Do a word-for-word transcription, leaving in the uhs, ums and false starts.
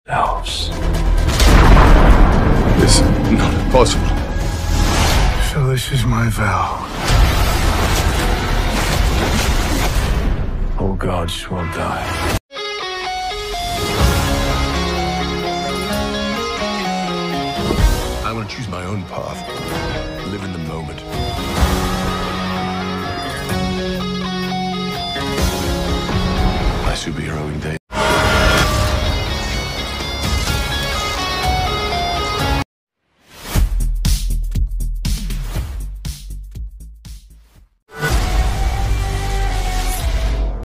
Elves. It's not possible. So this is my vow. All gods will die. I want to choose my own path.